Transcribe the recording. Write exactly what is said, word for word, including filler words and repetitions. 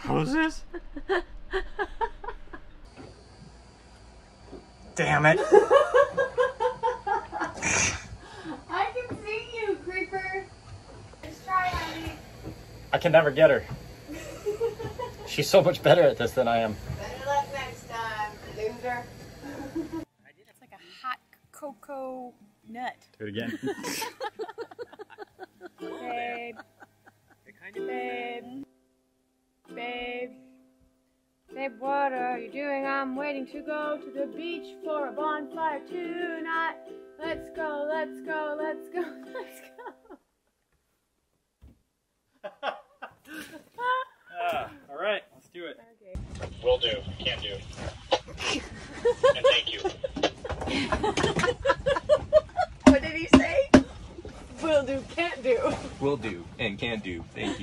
Hoses? Damn it. I can see you, creeper. Just try, honey. I can never get her. She's so much better at this than I am. Better luck next time, loser. It's like a hot cocoa nut. Do it again. Babe. Babe. Babe. Babe, what are you doing? I'm waiting to go to the beach for a bonfire tonight. Let's go, let's go, let's go, let's go. uh, all right, let's do it. Okay. Will do. Can do. And thank you. What did he say? Will do, can't do. Will do and can do. Thank you.